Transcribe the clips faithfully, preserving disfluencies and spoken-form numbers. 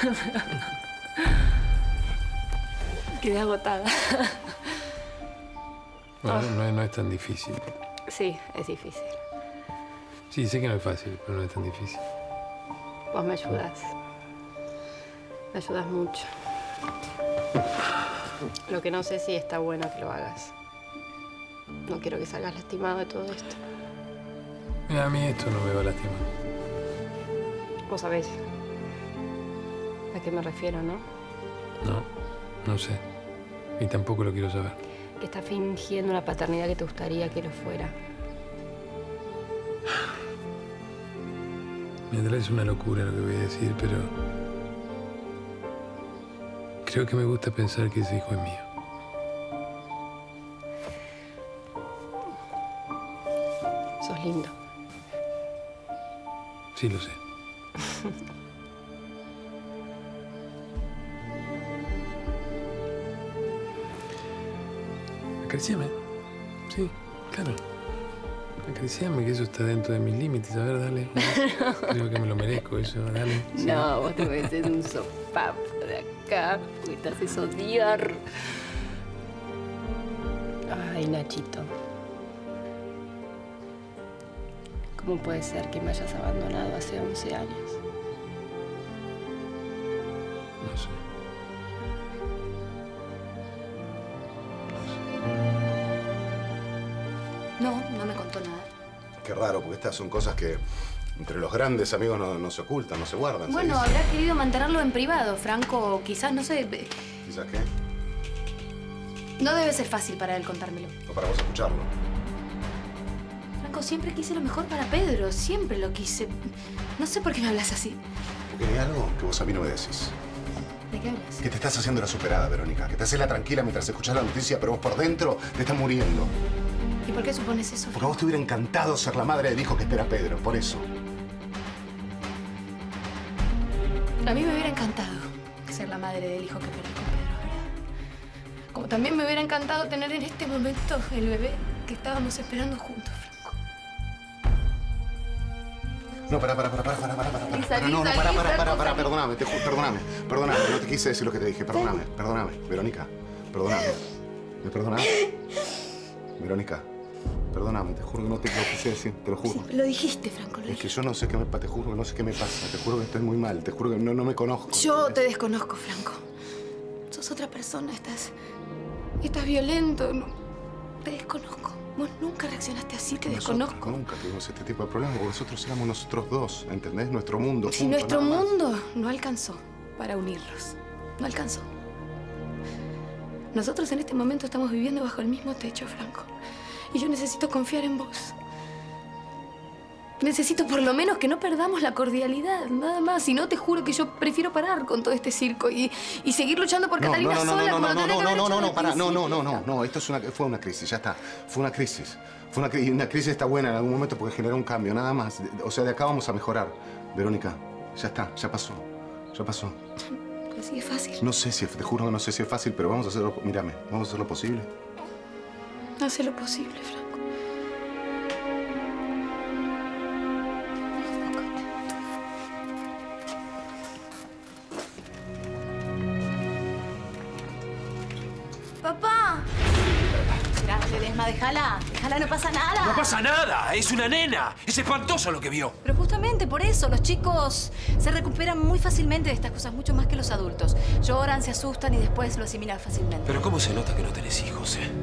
Quedé agotada. Bueno, oh. no, es, no es tan difícil. Sí, es difícil. Sí, sé que no es fácil, pero no es tan difícil. Vos me ayudás. Me ayudas mucho. Lo que no sé si está bueno que lo hagas. No quiero que salgas lastimado de todo esto. Mira, a mí esto no me va a lastimar. Vos sabés a qué me refiero, ¿no? No, no sé. Y tampoco lo quiero saber. Que estás fingiendo una paternidad que te gustaría que lo fuera. Mientras es una locura lo que voy a decir, pero... creo que me gusta pensar que ese hijo es mío. Sos lindo. Sí, lo sé. Acariciame. Sí, claro. Acariciame, que eso está dentro de mis límites. A ver, dale. Creo que me lo merezco eso, dale. Sí. No, vos te mereces un sopapo de acá, porque te haces odiar. Ay, Nachito. ¿Cómo puede ser que me hayas abandonado hace once años? No sé. No, no me contó nada. Qué raro, porque estas son cosas que entre los grandes amigos no, no se ocultan, no se guardan. Bueno, ¿se habrá querido mantenerlo en privado, Franco. O quizás, no sé... ¿Quizás qué? No debe ser fácil para él contármelo. O para vos escucharlo. Franco, siempre quise lo mejor para Pedro. Siempre lo quise. No sé por qué me hablas así. Porque hay algo que vos a mí no me decís. ¿De qué hablas? Que te estás haciendo la superada, Verónica. Que te haces la tranquila mientras escuchás la noticia, pero vos por dentro te estás muriendo. ¿Y por qué supones eso? Porque a vos te hubiera encantado ser la madre del hijo que espera Pedro, por eso. A mí me hubiera encantado ser la madre del hijo que perdí con Pedro, ¿verdad? Como también me hubiera encantado tener en este momento el bebé que estábamos esperando juntos, Franco. No, pará, pará, pará, pará, pará, pará, pará. Lisa, pará, no, no, Lisa, pará, Lisa, pará, pará, Lisa. pará, perdóname, te juro, perdóname, perdóname, no te quise decir lo que te dije, perdóname, perdóname, Verónica, perdóname, ¿me perdonás? Verónica, perdóname, te juro que no te lo quise decir, te lo juro. Sí, lo dijiste, Franco, lo Es dijiste. que yo no sé qué me pasa, te juro que no sé qué me pasa, te juro que estoy muy mal, te juro que no, no me conozco. Yo te desconozco, Franco. Sos otra persona, estás... estás violento, no, te desconozco. Vos nunca reaccionaste así, te Nosotros desconozco. Nunca tuvimos este tipo de problemas, porque nosotros éramos nosotros dos, ¿entendés? Nuestro mundo. Si juntos, nuestro nada más. mundo no alcanzó para unirlos, no alcanzó. Nosotros en este momento estamos viviendo bajo el mismo techo, Franco. Y yo necesito confiar en vos. Necesito por lo menos que no perdamos la cordialidad, nada más. Si no, te juro que yo prefiero parar con todo este circo y, y seguir luchando por No, Catalina no, no, sola no, no, cuando no, tendría no, que no, haber no, hecho no, al pará, no, no, no, principio. no, no, esto es una, fue una crisis, ya está, fue una crisis, fue una crisis, una crisis está buena en algún momento porque generó un cambio, nada más, o sea, de acá vamos a mejorar, Verónica, ya está, ya pasó, ya pasó. Así es fácil. No sé si, te juro que no sé si es fácil, pero vamos a hacerlo, mírame, vamos a hacer lo posible. Hace lo posible, Franco. ¡Papá! Gracias, Desma, déjala. Déjala, no pasa nada. No pasa nada, es una nena. Es espantoso lo que vio. Pero justamente por eso, los chicos se recuperan muy fácilmente de estas cosas, mucho más que los adultos. Lloran, se asustan y después lo asimilan fácilmente. Pero ¿cómo se nota que no tenés hijos, eh?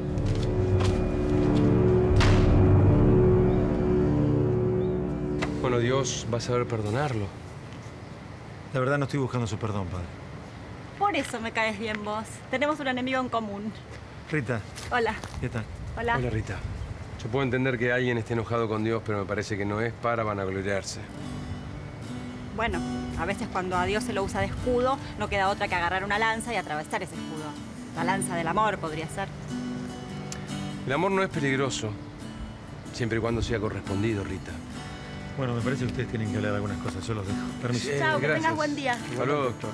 Bueno, Dios va a saber perdonarlo. La verdad no estoy buscando su perdón, padre. Por eso me caes bien vos. Tenemos un enemigo en común. Rita. Hola. ¿Qué tal? Hola. Hola, Rita. Yo puedo entender que alguien esté enojado con Dios, pero me parece que no es para vanagloriarse. Bueno, a veces cuando a Dios se lo usa de escudo, no queda otra que agarrar una lanza y atravesar ese escudo. La lanza del amor podría ser. El amor no es peligroso, siempre y cuando sea correspondido, Rita. Bueno, me parece que ustedes tienen que hablar algunas cosas. Yo los dejo. Permiso. Sí, Chao, que gracias. tengas buen día. Hasta luego, doctor.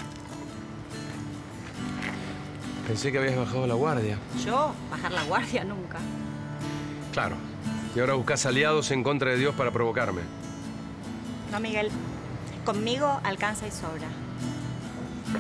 Pensé que habías bajado la guardia. Yo, bajar la guardia nunca. Claro. Y ahora buscas aliados en contra de Dios para provocarme. No, Miguel. Conmigo alcanza y sobra.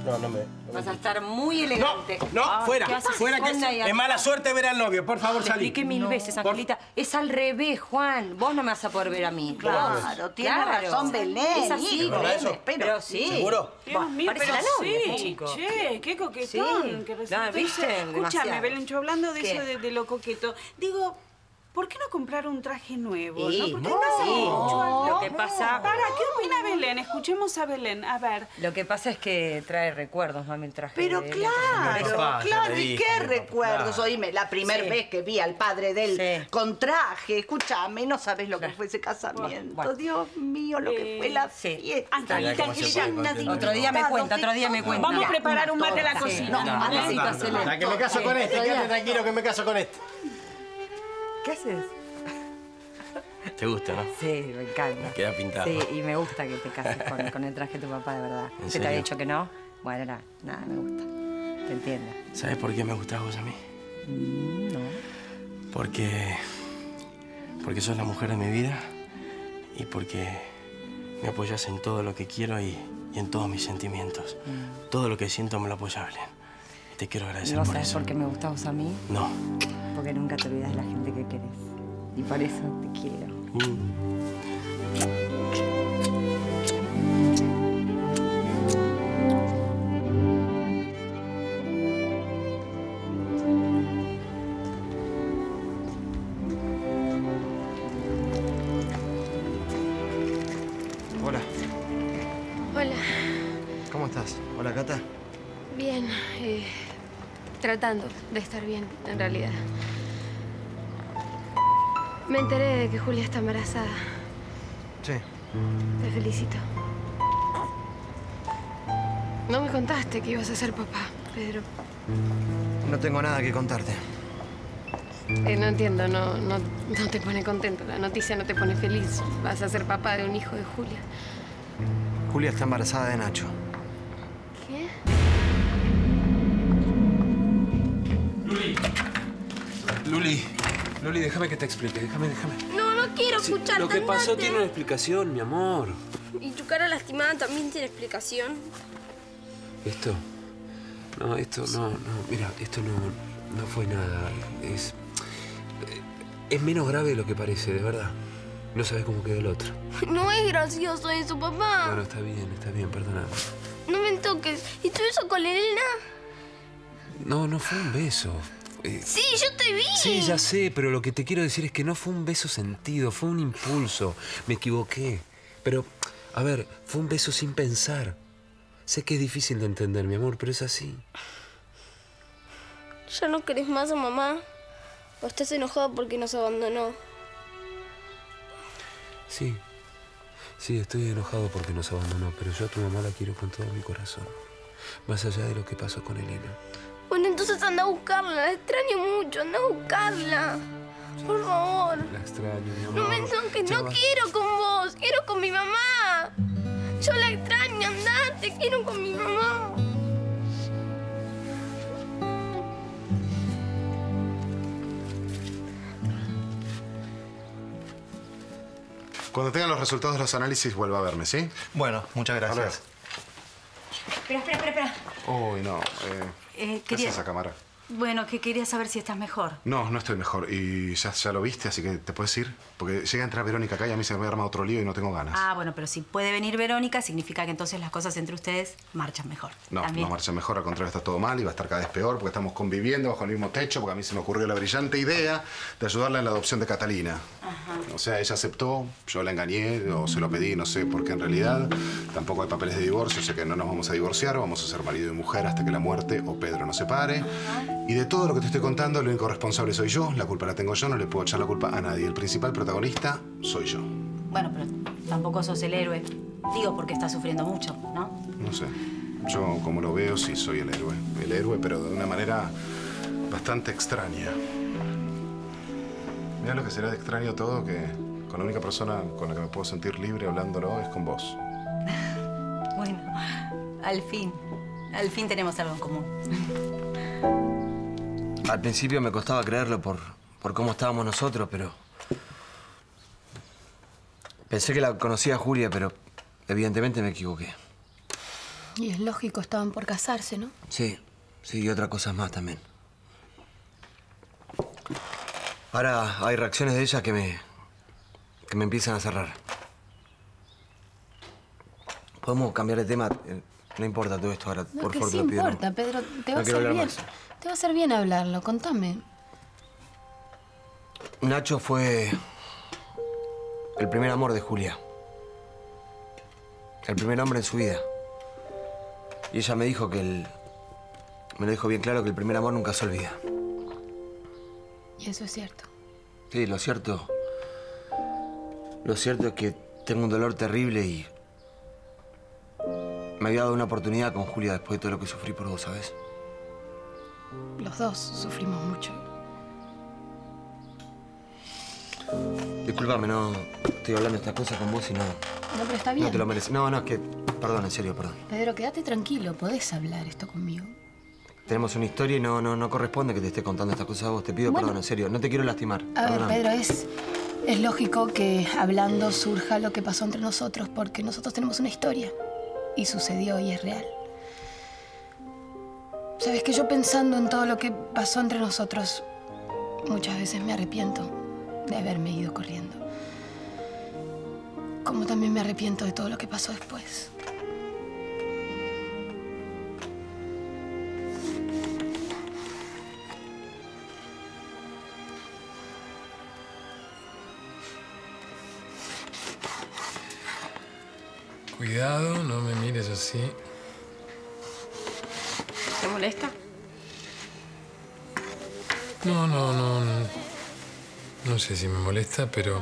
No, no me... No Vas me... a estar muy elegante. No, no, Ah, fuera, ¿qué haces? fuera, que es, Esconda y es mala suerte ver al novio. Por favor, Le salí. expliqué mil No. veces, Angelita. Es al revés, Juan. Vos no me vas a poder ver a mí. Claro, Vos. tiene Claro. razón Belén. Es así, hijo, ¿verdad eso? pero, Pero sí. ¿Seguro? Dios mío, Parece pero la novia, sí, este chico. Che, qué coquetón. Sí. Que No, resultó ¿viste? ser. Escúchame, Demasiado. Belén, yo hablando de ¿Qué? eso de, de lo coqueto. Digo, ¿por qué no comprar un traje nuevo? Sí, ¿no? Porque no, no, sí. mucho Lo que pasa- Para, ¿qué opina Belén? Escuchemos a Belén. A ver. Lo que pasa es que trae recuerdos, mami, el traje. Pero de él. claro, Papá, ya claro, le ¿y dije, qué papá, recuerdos? claro. Oíme, la primera Sí. vez que vi al padre de él Sí. con traje, escúchame, no sabes lo que Claro. fue ese casamiento. Bueno. Dios mío, lo que fue la Sí. fiesta. Angelita, ¿cómo se Angelita, puede contener? Otro día me cuenta, otro día me cuenta. Vamos a Mira, preparar un mate a la torta. cocina. No, No, mamacita, no, se no, le- La que me caso con este, Otro día. quédate tranquilo que me caso con este. ¿Qué haces? ¿Te gusta, no? Sí, me encanta. Queda pintado. Sí, y me gusta que te cases con, con el traje de tu papá, de verdad. ¿En ¿Se te serio? había dicho que no? Bueno, nada, nada, me gusta. Te entiendo. ¿Sabes por qué me gustás vos a mí? Mm, no. Porque... Porque sos la mujer de mi vida y porque me apoyas en todo lo que quiero y, y en todos mis sentimientos. Mm. Todo lo que siento me lo apoyas, Belén. Y te quiero agradecer ¿No por sabes eso. por qué me gustas vos a mí? No. Porque nunca te olvidas de la gente que querés. Y por eso te quiero. Mm. Hola, Hola. ¿cómo estás? Hola, Cata. Bien. eh, tratando de estar bien, en realidad. Me enteré de que Julia está embarazada. Sí. Te felicito. No me contaste que ibas a ser papá, Pedro. No tengo nada que contarte. Eh, no entiendo, no, no, no te pone contento. La noticia no te pone feliz. Vas a ser papá de un hijo de Julia. Julia está embarazada de Nacho. ¿Qué? Luli. Luli. Luli, déjame que te explique. Déjame, déjame. No, no quiero Sí, escuchar. lo que pasó andate. tiene una explicación, mi amor. ¿Y tu cara lastimada también tiene explicación? ¿Esto? No, esto no, no. Mira, esto no, no fue nada. Es... Es menos grave de lo que parece, de verdad. No sabes cómo quedó el otro. No es gracioso eso, papá. Bueno, está bien, está bien, perdóname. No me toques. ¿Y tú eso con Elena? No, no fue un beso. Eh, Sí, yo te vi. Sí, ya sé, pero lo que te quiero decir es que no fue un beso sentido, fue un impulso. Me equivoqué. Pero, a ver, fue un beso sin pensar. Sé que es difícil de entender, mi amor, pero es así. ¿Ya no querés más a mamá? ¿O estás enojado porque nos abandonó? Sí. Sí, estoy enojado porque nos abandonó, pero yo a tu mamá la quiero con todo mi corazón. Más allá de lo que pasó con Elena. Bueno, entonces anda a buscarla. La extraño mucho. Anda a buscarla. Por favor. La extraño, mi amor. No me toques. Ya No va. quiero con vos. Quiero con mi mamá. Yo la extraño. Andate. Quiero con mi mamá. Cuando tengan los resultados de los análisis, vuelva a verme, ¿sí? Bueno, muchas gracias. Espera, espera, espera, espera. Uy, no. Eh, Eh, ¿Qué quería... es esa cámara? Bueno, que quería saber si estás mejor. No, no estoy mejor. Y ya, ya lo viste, así que te puedes ir. Porque llega a entrar Verónica acá y a mí se me va a armar otro lío y no tengo ganas. Ah, bueno, pero si puede venir Verónica, significa que entonces las cosas entre ustedes marchan mejor. No, También. no marcha mejor, al contrario, está todo mal y va a estar cada vez peor porque estamos conviviendo bajo el mismo techo, porque a mí se me ocurrió la brillante idea de ayudarla en la adopción de Catalina. Ajá. O sea, ella aceptó, yo la engañé o se lo pedí, no sé, porque en realidad tampoco hay papeles de divorcio, o sea que no nos vamos a divorciar, vamos a ser marido y mujer hasta que la muerte o Pedro nos separe. Y de todo lo que te estoy contando, el único responsable soy yo, la culpa la tengo yo, no le puedo echar la culpa a nadie. El principal protagonista soy yo. Bueno, pero tampoco sos el héroe. Digo, porque estás sufriendo mucho, ¿no? No sé. Yo, como lo veo, sí soy el héroe. El héroe, pero de una manera bastante extraña. Mira lo que será de extraño todo, que con la única persona con la que me puedo sentir libre hablándolo es con vos. Bueno, al fin. Al fin tenemos algo en común. Al principio me costaba creerlo por, por cómo estábamos nosotros, pero... Pensé que la conocía a Julia, pero evidentemente me equivoqué. Y es lógico, estaban por casarse, ¿no? Sí, sí, y otras cosas más también. Ahora hay reacciones de ella que me... que me empiezan a cerrar. ¿Podemos cambiar de tema? Eh, No importa todo esto ahora, No, por que favor, sí te lo pido. importa, no. Pedro. Te va No a quiero hacer hablar bien. más. Te va a hacer bien hablarlo, contame. Nacho fue el primer amor de Julia. El primer hombre en su vida. Y ella me dijo que el... Me lo dijo bien claro que el primer amor nunca se olvida. Y eso es cierto. Sí, lo cierto... Lo cierto es que tengo un dolor terrible y... Me había dado una oportunidad con Julia después de todo lo que sufrí por vos, ¿sabes? Los dos sufrimos mucho. Discúlpame, no estoy hablando de estas cosas con vos y no... No, pero está bien. No te lo mereces. No, no, es que... Perdón, en serio, perdón. Pedro, quédate tranquilo. Podés hablar esto conmigo. Tenemos una historia y no, no, no corresponde que te esté contando estas cosas a vos. Te pido Bueno. perdón, en serio. No te quiero lastimar. A ver, Perdóname. Pedro, es, es lógico que hablando surja lo que pasó entre nosotros porque nosotros tenemos una historia. Y sucedió y es real. Sabes que yo pensando en todo lo que pasó entre nosotros, muchas veces me arrepiento de haberme ido corriendo. Como también me arrepiento de todo lo que pasó después. Cuidado, no me mires así. ¿Te molesta? No, no, no, no. No sé si me molesta, pero...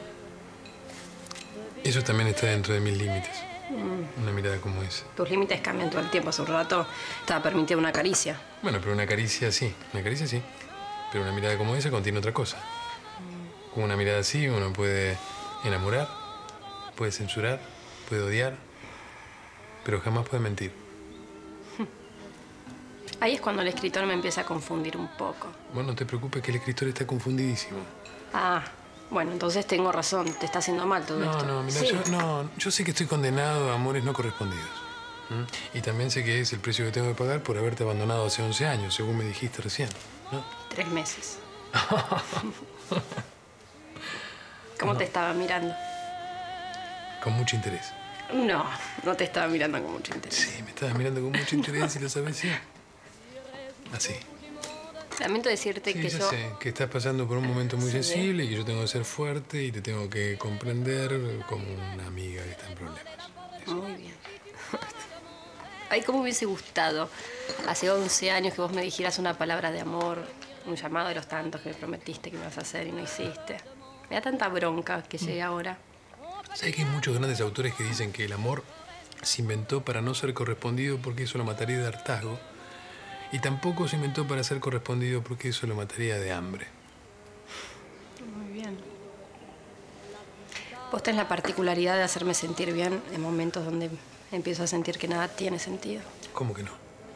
Eso también está dentro de mis límites. Mm. Una mirada como esa. Tus límites cambian todo el tiempo. Hace un rato estaba permitida una caricia. Bueno, pero una caricia sí. Una caricia sí. Pero una mirada como esa contiene otra cosa. Con una mirada así uno puede enamorar, puede censurar, puede odiar, pero jamás puede mentir. Ahí es cuando el escritor me empieza a confundir un poco. Bueno, no te preocupes que el escritor está confundidísimo. Ah, bueno, entonces tengo razón. Te está haciendo mal todo No, esto. no, mira, Sí. yo, no, yo sé que estoy condenado a amores no correspondidos. ¿Mm? Y también sé que es el precio que tengo que pagar por haberte abandonado hace once años, según me dijiste recién, ¿no? Tres meses. ¿Cómo te estaba mirando? Con mucho interés. No, no te estaba mirando con mucho interés. Sí, me estabas mirando con mucho interés y lo sabes, sí. Así. Lamento decirte Sí, que ya yo... sé, que estás pasando por un momento muy Sí. sensible y que yo tengo que ser fuerte y te tengo que comprender como una amiga que está en problemas. Muy bien. Ay, cómo me hubiese gustado hace once años que vos me dijeras una palabra de amor, un llamado de los tantos que me prometiste que me ibas a hacer y no hiciste. Me da tanta bronca que llegue ahora. ¿Sabes que hay muchos grandes autores que dicen que el amor se inventó para no ser correspondido porque eso lo mataría de hartazgo? Y tampoco se inventó para ser correspondido porque eso lo mataría de hambre. Muy bien. Vos tenés la particularidad de hacerme sentir bien en momentos donde empiezo a sentir que nada tiene sentido. ¿Cómo que no?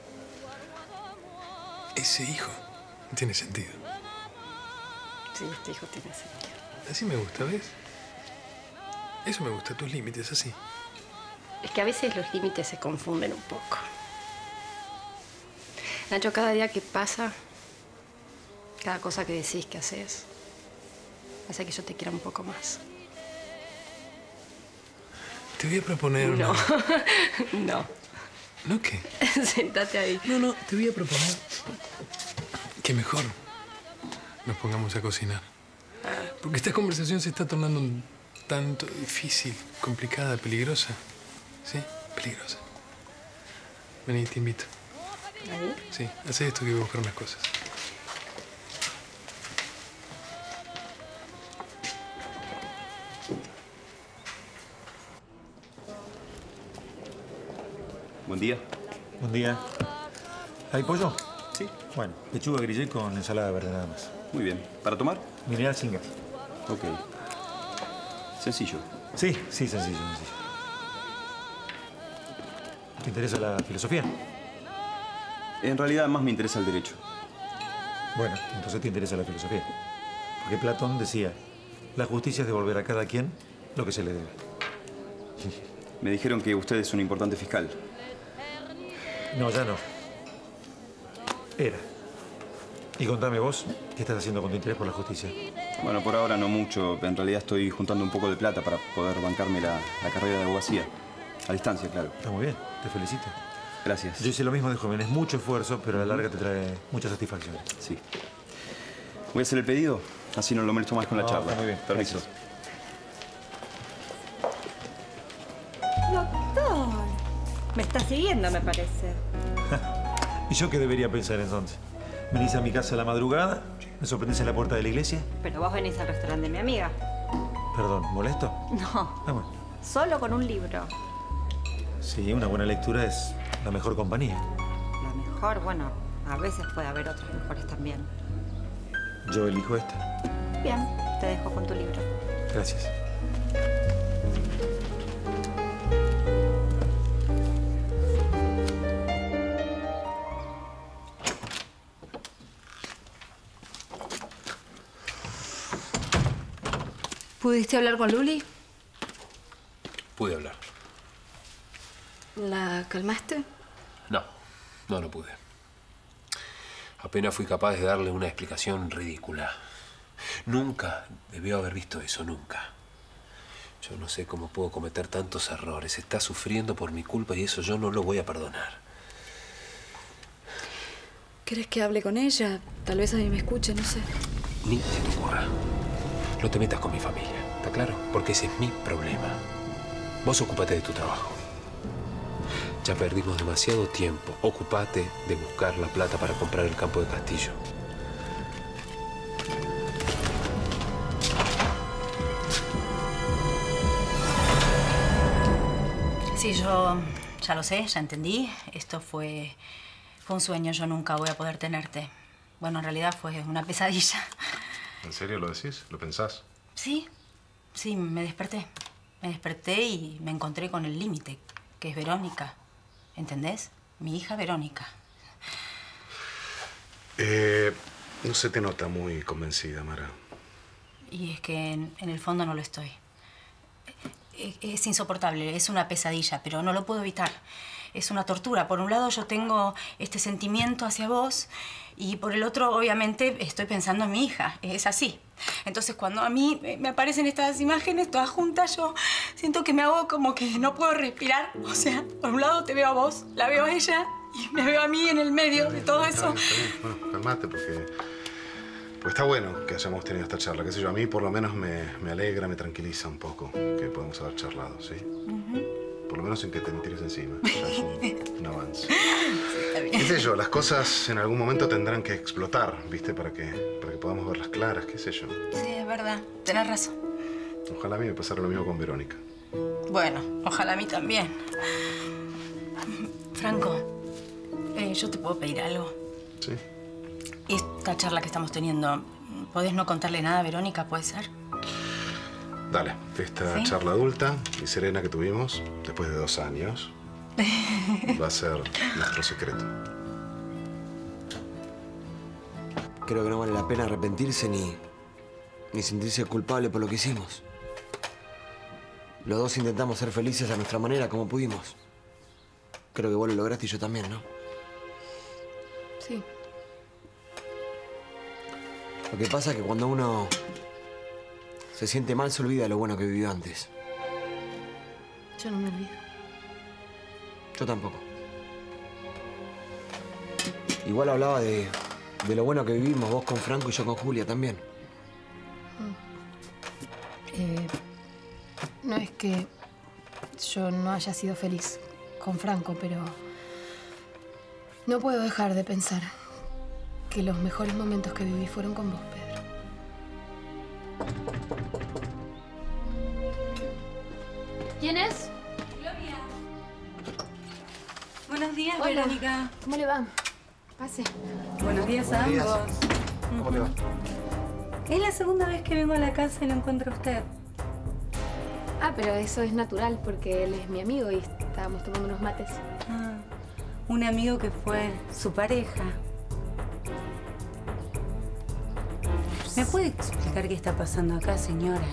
Ese hijo tiene sentido. Sí, este hijo tiene sentido. Así me gusta, ¿ves? Eso me gusta, tus límites, así. Es que a veces los límites se confunden un poco. Nacho, cada día que pasa, cada cosa que decís, que haces, hace que yo te quiera un poco más. Te voy a proponer una... No, no. ¿No qué? Sentate ahí. No, no, te voy a proponer que mejor nos pongamos a cocinar. Porque esta conversación se está tornando un tanto difícil, complicada, peligrosa. ¿Sí? Peligrosa. Vení, te invito. ¿Ahí? Sí, haz esto que voy a buscar unas cosas. Buen día. Buen día. ¿Hay pollo? Sí. Bueno, lechuga grillé con ensalada verde nada más. Muy bien. ¿Para tomar? Mineral sin gas. Ok. Sencillo. Sí, sí, sencillo, sencillo. ¿Te interesa la filosofía? En realidad más me interesa el derecho. Bueno, entonces te interesa la filosofía. Porque Platón decía, la justicia es devolver a cada quien lo que se le debe. Me dijeron que usted es un importante fiscal. No, ya no. Era. Y contame vos, ¿qué estás haciendo con tu interés por la justicia? Bueno, por ahora no mucho. En realidad estoy juntando un poco de plata para poder bancarme la, la carrera de abogacía. A distancia, claro. Está muy bien, te felicito. Gracias. Yo hice lo mismo de joven. Es mucho esfuerzo, pero a la larga te trae muchas satisfacciones. Sí. Voy a hacer el pedido, así no lo molesto más con la No, charla. está muy bien. Permiso. Doctor, me está siguiendo, me parece. ¿Y yo qué debería pensar entonces? ¿Venís a mi casa a la madrugada? ¿Me sorprendés en la puerta de la iglesia? Pero vos venís al restaurante de mi amiga. Perdón, ¿molesto? No, Ah, bueno. solo con un libro. Sí, una buena lectura es la mejor compañía. La mejor, bueno, a veces puede haber otras mejores también. Yo elijo esta. Bien, te dejo con tu libro. Gracias. ¿Pudiste hablar con Luli? Pude hablar. ¿La calmaste? No, no, no pude. Apenas fui capaz de darle una explicación ridícula. Nunca debió haber visto eso, nunca. Yo no sé cómo puedo cometer tantos errores. Está sufriendo por mi culpa y eso yo no lo voy a perdonar. ¿Querés que hable con ella? Tal vez a mí me escuche, no sé. Ni se te ocurra. No te metas con mi familia, ¿está claro? Porque ese es mi problema. Vos ocúpate de tu trabajo. Ya perdimos demasiado tiempo. Ocúpate de buscar la plata para comprar el campo de Castillo. Sí, yo ya lo sé, ya entendí. Esto fue, fue un sueño. Yo nunca voy a poder tenerte. Bueno, en realidad fue una pesadilla. ¿En serio lo decís? ¿Lo pensás? Sí, sí, me desperté. Me desperté y me encontré con el límite, que es Verónica. ¿Entendés? Mi hija Verónica. Eh, no se te nota muy convencida, Mara. Y es que en, en el fondo no lo estoy. Es, es insoportable, es una pesadilla, pero no lo puedo evitar. Es una tortura. Por un lado yo tengo este sentimiento hacia vos y por el otro, obviamente, estoy pensando en mi hija. Es así. Entonces, cuando a mí me aparecen estas imágenes todas juntas, yo siento que me hago como que no puedo respirar. O sea, por un lado te veo a vos, la veo a ella y me veo a mí en el medio de todo eso. Está bien, está bien. Bueno, calmate porque... Pues está bueno que hayamos tenido esta charla. Qué sé yo, a mí por lo menos me, me alegra, me tranquiliza un poco que podamos haber charlado, ¿sí? Uh-huh. Por lo menos en que te me tires encima. Ya es un, un avance. Sí, está bien. Qué sé yo, las cosas en algún momento tendrán que explotar, ¿viste? Para que, para que podamos verlas claras, qué sé yo. Sí, es verdad. Tenés razón. Ojalá a mí me pasara lo mismo con Verónica. Bueno, ojalá a mí también. Franco, eh, ¿yo te puedo pedir algo? Sí. Esta charla que estamos teniendo, ¿podés no contarle nada a Verónica, puede ser? Dale, esta ¿Sí? charla adulta y serena que tuvimos después de dos años va a ser nuestro secreto. Creo que no vale la pena arrepentirse ni, ni sentirse culpable por lo que hicimos. Los dos intentamos ser felices a nuestra manera, como pudimos. Creo que vos lo lograste y yo también, ¿no? Sí. Lo que pasa es que cuando uno se siente mal, se olvida de lo bueno que vivió antes. Yo no me olvido. Yo tampoco. Igual hablaba de, de lo bueno que vivimos, vos con Franco y yo con Julia también. Eh, no es que yo no haya sido feliz con Franco, pero no puedo dejar de pensar que los mejores momentos que viví fueron con vos, Pedro. ¿Quién es? Gloria. Buenos días, Hola. Verónica. ¿Cómo le va? Pase. Buenos días a Buenos días. ambos. ¿Cómo te va? Es la segunda vez que vengo a la casa y lo encuentro a usted. Ah, pero eso es natural porque él es mi amigo y estábamos tomando unos mates. Ah, un amigo que fue su pareja. ¿Me puede explicar qué está pasando acá, señora?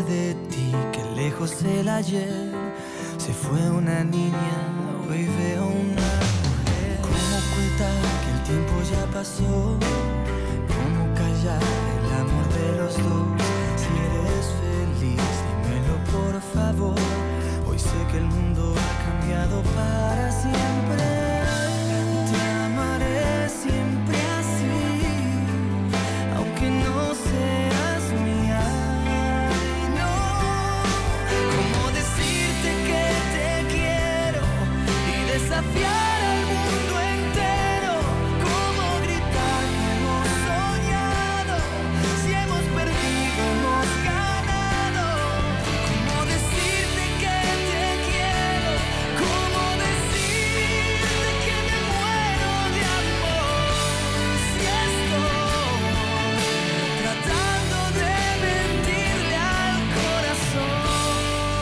de ti que lejos del ayer se fue una niña, hoy veo una mujer. ¿Cómo ocultar que el tiempo ya pasó? ¿Cómo callar el amor de los dos? Si eres feliz, dímelo por favor. Hoy sé que el mundo ha cambiado para siempre. Te amaré siempre así, aunque no seas mía. Ay, no. ¿Cómo decirte que te quiero y desafiar al mundo entero? ¿Cómo gritar que hemos soñado? Si hemos perdido, hemos ganado. ¿Cómo decirte que te quiero? ¿Cómo decirte que me muero de amor? Si estoy tratando de mentirle al corazón,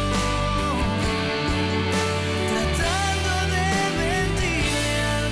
tratando de mentirle al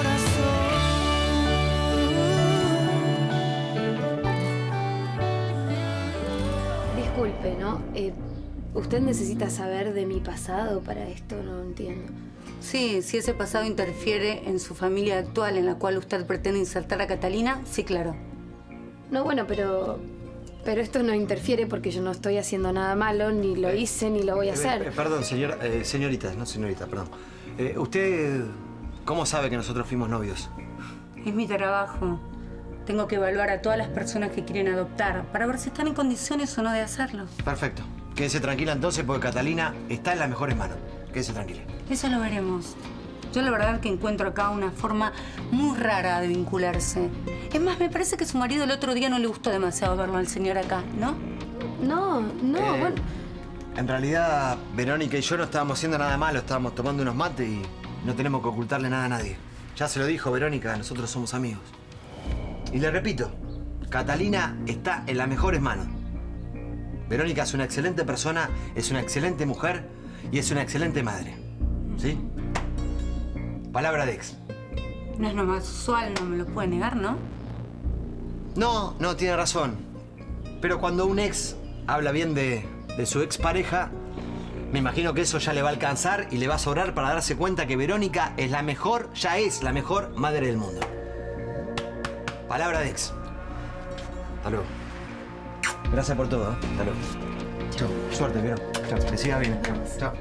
corazón. Disculpe, ¿no? Eh, ¿Usted necesita saber de mi pasado para esto? No entiendo. Sí, si ese pasado interfiere en su familia actual en la cual usted pretende insertar a Catalina, sí, claro. No, bueno, pero... Pero esto no interfiere porque yo no estoy haciendo nada malo, ni lo hice, ni lo voy a Eh, hacer. eh, perdón, señora, eh, señorita, no señorita, perdón. Eh, ¿Usted cómo sabe que nosotros fuimos novios? Es mi trabajo. Tengo que evaluar a todas las personas que quieren adoptar para ver si están en condiciones o no de hacerlo. Perfecto. Quédese tranquila entonces porque Catalina está en las mejores manos. Quédese tranquila. Eso lo veremos. Yo la verdad que encuentro acá una forma muy rara de vincularse. Es más, me parece que su marido el otro día no le gustó demasiado verlo al señor acá, ¿no? No, no, Eh, bueno... En realidad, Verónica y yo no estábamos haciendo nada malo, estábamos tomando unos mates y no tenemos que ocultarle nada a nadie. Ya se lo dijo Verónica, nosotros somos amigos. Y le repito, Catalina está en las mejores manos. Verónica es una excelente persona, es una excelente mujer y es una excelente madre. ¿Sí? Palabra de ex. No es nomás usual, no me lo puede negar, ¿no? No, no, tiene razón. Pero cuando un ex habla bien de, de su expareja, me imagino que eso ya le va a alcanzar y le va a sobrar para darse cuenta que Verónica es la mejor, ya es la mejor madre del mundo. Palabra de ex. Hasta luego. Gracias por todo, ¿eh? Hasta luego. Chao. Suerte, Vero. Chao. Que siga bien. Chao. Chao.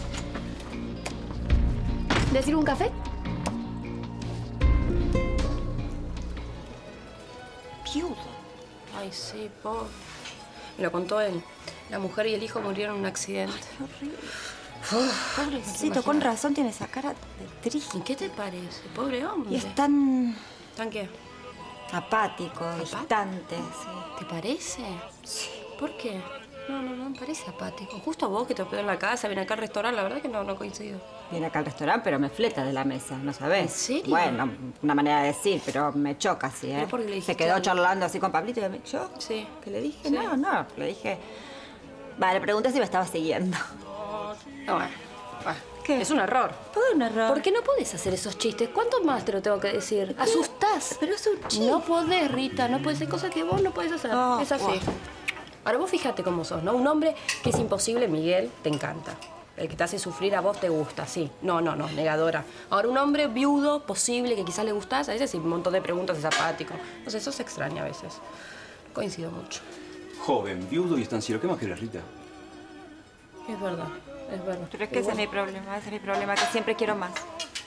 ¿Decir un café? Viudo. Ay, sí, pobre. Me lo contó él. La mujer y el hijo murieron en un accidente. Ay, qué horrible. Pobrecito, con razón tiene esa cara de triste. ¿Y qué te parece? Pobre hombre. Y es tan... ¿Tan qué? apático, distante, sí. ¿Te parece? Sí. ¿Por qué? No, no, no me parece apático. Justo vos que te hospedó en la casa, viene acá al restaurante, la verdad que no, no coincido. Viene acá al restaurante, pero me fleta de la mesa, ¿no sabés? ¿En serio? Bueno, una manera de decir, pero me choca así, ¿eh? ¿Pero por qué le dijiste Se quedó algo? charlando así con Pablito y me... ¿Yo? Sí. ¿Qué le dije? Sí. No, no, le dije... Va, le pregunté si me estaba siguiendo. No, bueno, bueno. ¿Qué? Es un error. ¿Todo un error? ¿Por qué no podés hacer esos chistes? ¿Cuánto más te lo tengo que decir? Asustás. Pero es un chiste. No podés, Rita. No podés hacer cosas que vos no podés hacer. Oh, es así. wow. Ahora vos fíjate cómo sos, ¿no? Un hombre que es imposible, Miguel, te encanta. El que te hace sufrir a vos te gusta, sí. No, no, no, negadora. Ahora un hombre viudo, posible, que quizás le gustás, a veces sí, un montón de preguntas, es apático. No sé, eso se extraña a veces. Coincido mucho. Joven, viudo y estanciero. ¿Qué más querés, Rita? Es verdad, es verdad. Pero es que ese es mi problema, ese es mi problema, que siempre quiero más.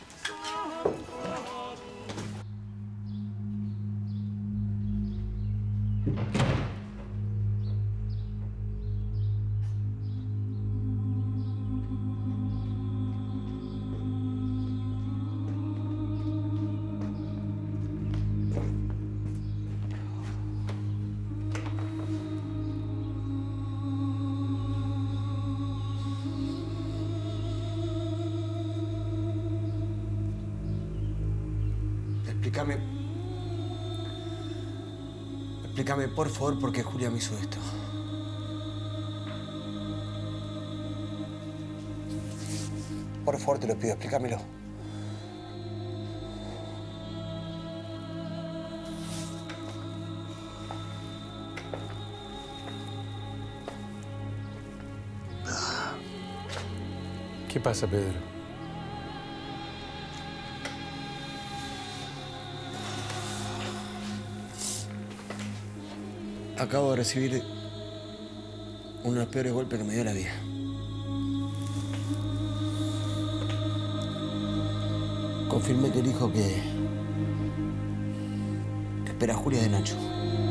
Explícame. Explícame, por favor, por qué Julia me hizo esto. Por favor, te lo pido, explícamelo. ¿Qué pasa, Pedro? Acabo de recibir uno de los peores golpes que me dio la vida. Confirmé que el hijo que... que espera a Julia de Nacho.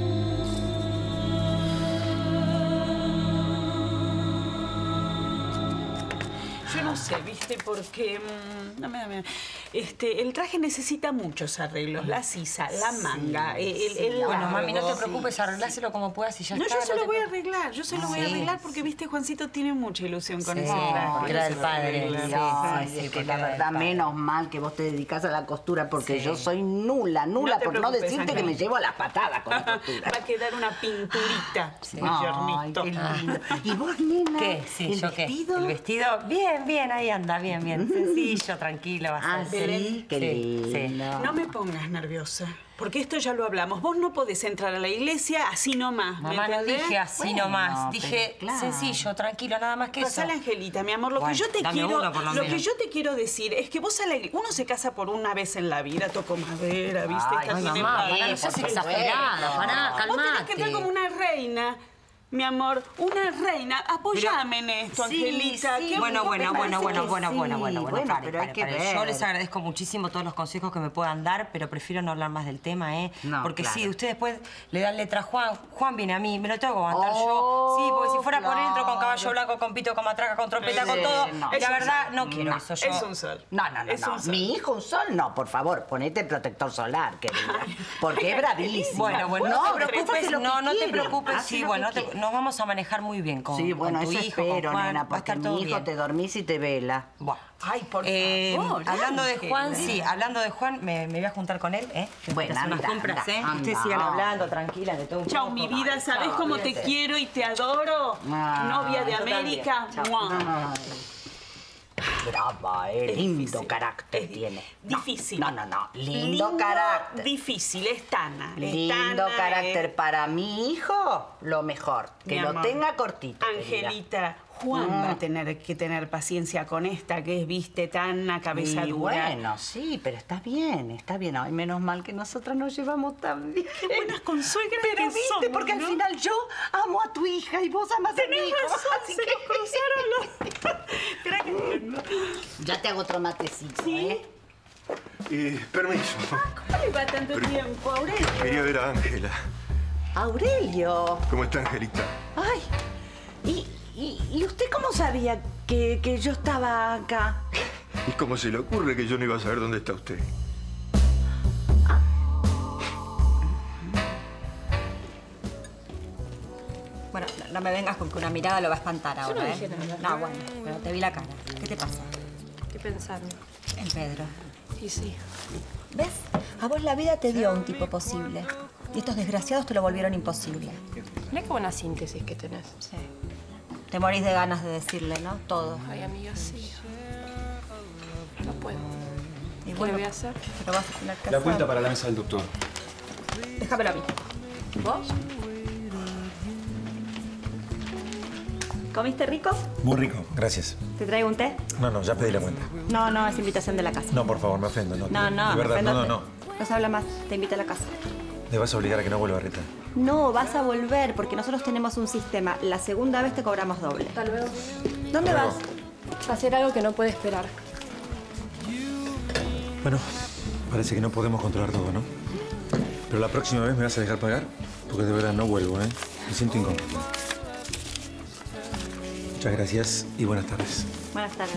Yo no sé, ¿viste? Porque... Mmm, dame, dame. Este, el traje necesita muchos arreglos. La sisa, la manga, el, el, el Bueno, largo. mami, no te preocupes, arregláselo como puedas y ya No, está. yo se no lo te voy a preocupes. arreglar. Yo se lo voy a Sí, arreglar porque, viste, Juancito tiene mucha ilusión con Sí, ese traje. porque era del Yo se lo voy a padre. arreglar. Sí, Ay, sí, es sí, que porque la era del verdad, padre. menos mal que vos te dedicas a la costura, porque Sí. yo soy nula, nula, No te por no preocupes, decirte que Ángel. me llevo a las patadas con la costura. Va a quedar una pinturita, Sí. mi Ay, giornito. qué lindo. ¿Y vos, nena? ¿Qué? Sí, ¿El ¿yo qué? vestido? ¿El vestido? Bien, bien, ahí anda, bien, bien. Sencillo, tranquilo, va a Ah, ser. sí, qué Sí, sí. lindo. No me pongas nerviosa, porque esto ya lo hablamos. Vos no podés entrar a la iglesia así nomás, ¿me Mamá, no entendés? dije así Bueno, nomás. Dije pero claro. sencillo, tranquilo, nada más que eso. Pasale, Angelita, mi amor. Lo Bueno, que yo te dame quiero, uno por lo lo que menos. yo te quiero decir es que vos a la iglesia, uno se casa por una vez en la vida, toco madera, ¿viste? Ay, Esta ay, tiene mamá, plata. pará, no seas Por exagerada, supuesto. pará, Vos tenés que calmate. entrar como una reina. Mi amor, una reina, apoyame en esto, Sí, Angelita. sí. ¿Qué Bueno, vos bueno, me bueno, parece bueno, que bueno, sí? bueno, bueno, bueno, Bueno, pare, pero hay pare, que pare. ver. Yo les agradezco muchísimo todos los consejos que me puedan dar, pero prefiero no hablar más del tema, ¿eh? No, porque claro. sí, ustedes después le dan letra a Juan, Juan viene a mí, me lo tengo que aguantar Oh, yo. Sí, porque si fuera por claro. dentro con caballo blanco, con pito, con matraca, con trompeta, Sí, con todo, no. y Es la un verdad sol. no quiero No, eso. Yo... Es un sol. No, no, no, Es no. un sol. Mi hijo un sol, no, por favor, ponete protector solar, querida. Porque es bravísimo. Bueno, bueno, no, no te preocupes, hace lo que no, no te quiera, preocupes, hace sí, lo bueno, que te- quiera. nos vamos a manejar muy bien con, Sí, bueno, con tu eso hijo, espero, con Juan, nena, va a porque estar todo mi hijo bien. te dormís y te vela. Bueno. Ay, por Eh, favor, hablando de Ángel. Juan, sí, hablando de Juan, me, me voy a juntar con él, ¿eh? Que Bueno, voy a hacer unas anda, compras, anda, ¿eh? anda. Ustedes sigan hablando, tranquila, de todo un Chau, poco. mi vida, ¿sabés Chau, cómo te olvídate. quiero y te adoro? Ah, Novia de yo también. América. Chau. ¡Mua! Brava, eh, Es lindo difícil. carácter Es di- tiene. Difícil. No, no, no, lindo, carácter. Difícil, es Tana. es Lindo Tana, carácter eh. para mi hijo, lo mejor. Que Mi lo amor. tenga cortito. querida. Angelita, Juan Mm. va a tener que tener paciencia con esta que es, viste, Tana, cabeza Y dura. bueno, sí, pero está bien, está bien. Ay, menos mal que nosotras nos llevamos tan bien. Qué buenas consuegras Pero que viste, somos, porque al ¿no? final yo amo a tu hija y vos amas a mi Tenés hijo. razón, así se que- nos cruzaron los... Esperá que... Ya te hago otro matecito, ¿eh? Eh, permiso. ¿Cómo le va tanto tiempo, Aurelio? Quería ver a Ángela. Aurelio. ¿Cómo está, Angelita? Ay, ¿y, y, y usted cómo sabía que, que yo estaba acá? ¿Y cómo se le ocurre que yo no iba a saber dónde está usted? Bueno, no, no me vengas con que una mirada lo va a espantar ahora, no ¿eh? dije nada. No, bueno, pero te vi la cara. ¿Qué te pasa? ¿Qué pensando? En Pedro. Y sí. ¿Ves? A vos la vida te dio un tipo posible. Y estos desgraciados te lo volvieron imposible. Mirá qué buena síntesis que tenés. Sí. Te morís de ganas de decirle, ¿no? Todo. Ay, amiga, sí. No puedo. Y ¿Qué bueno, voy a hacer? pero vas a tener que La hacer. cuenta para la mesa del doctor. Déjamelo a mí. ¿Vos? ¿Comiste rico? Muy rico, gracias. ¿Te traigo un té? No, no, ya pedí la cuenta. No, no, es invitación de la casa. No, por favor, me ofendo. No, No, no, De verdad, no, no, no. No se habla más, te invito a la casa. Me vas a obligar a que no vuelva, Rita. No, vas a volver porque nosotros tenemos un sistema. La segunda vez te cobramos doble. Hasta luego. ¿Dónde Hasta vas? A hacer algo que no puede esperar. Bueno, parece que no podemos controlar todo, ¿no? Pero la próxima vez me vas a dejar pagar porque de verdad no vuelvo, ¿eh? Me siento incómodo. Muchas gracias y buenas tardes. Buenas tardes.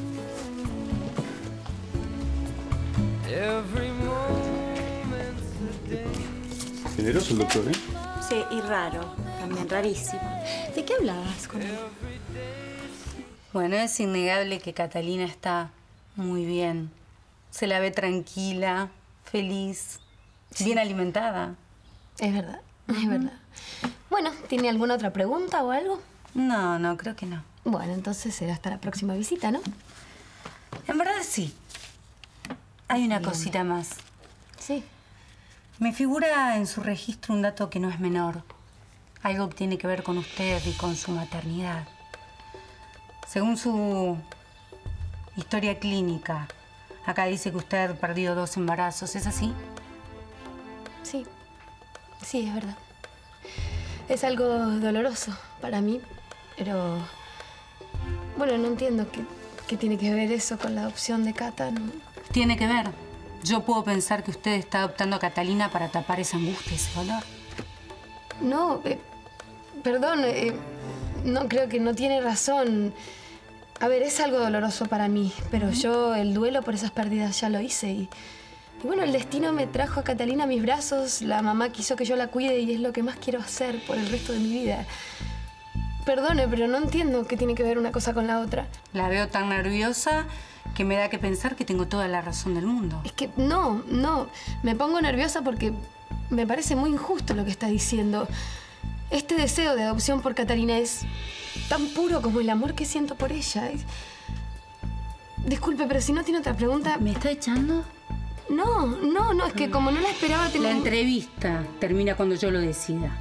Generoso el doctor, ¿eh? Sí, y raro. También rarísimo. ¿De qué hablabas con él? Bueno, es innegable que Catalina está muy bien. Se la ve tranquila, feliz, bien alimentada. Es verdad, es verdad. Bueno, ¿tiene alguna otra pregunta o algo? No, no, creo que no. Bueno, entonces será hasta la próxima visita, ¿no? En verdad sí. Hay una Bien. cosita más. Sí. Me figura en su registro un dato que no es menor. Algo que tiene que ver con usted y con su maternidad. Según su Historia clínica. Acá dice que usted ha perdido dos embarazos. ¿Es así? Sí. Sí, es verdad. Es algo doloroso para mí, pero... Bueno, no entiendo qué, qué tiene que ver eso con la adopción de Cata. ¿No? Tiene que ver. Yo puedo pensar que usted está adoptando a Catalina para tapar esa angustia, ese dolor. No, eh, perdón, eh, no creo que no tiene razón. A ver, es algo doloroso para mí, pero ¿Mm? yo el duelo por esas pérdidas ya lo hice. Y, y bueno, el destino me trajo a Catalina a mis brazos, la mamá quiso que yo la cuide y es lo que más quiero hacer por el resto de mi vida. Perdone, pero no entiendo qué tiene que ver una cosa con la otra. La veo tan nerviosa que me da que pensar que tengo toda la razón del mundo. Es que no, no. Me pongo nerviosa porque me parece muy injusto lo que está diciendo. Este deseo de adopción por Catalina es tan puro como el amor que siento por ella. Es... Disculpe, pero si no tiene otra pregunta... ¿Me está echando? No, no, no. Es que como no la esperaba... Tengo... La entrevista termina cuando yo lo decida.